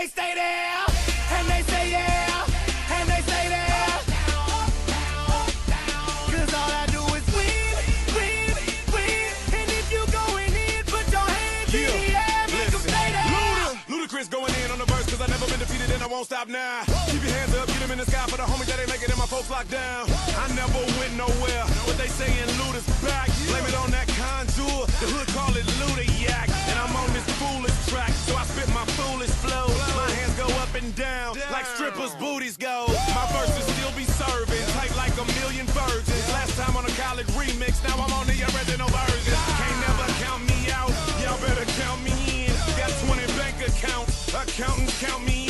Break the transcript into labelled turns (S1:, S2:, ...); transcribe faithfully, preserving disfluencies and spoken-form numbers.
S1: they stay there, and they say yeah, and they say there. Cause all I do is win, win, win. And if you going in, put your hands in the air, make them stay there.
S2: Luda, Ludacris going in on the verse, cause I never been defeated and I won't stop now. Keep your hands up, get them in the sky for the homies that ain't making it, my folks locked down. I never went nowhere, what they saying Luda's back. Blame it on that contour, the hood call it Luda yak. And I'm on this foolish track, so I spit my foolish flow. My hands go up and down, like strippers' booties go. My verses still be serving, tight like a million virgins. Last time on a college remix, now I'm on the original version. Can't never count me out, y'all better count me in. Got twenty bank accounts, accountants count me in.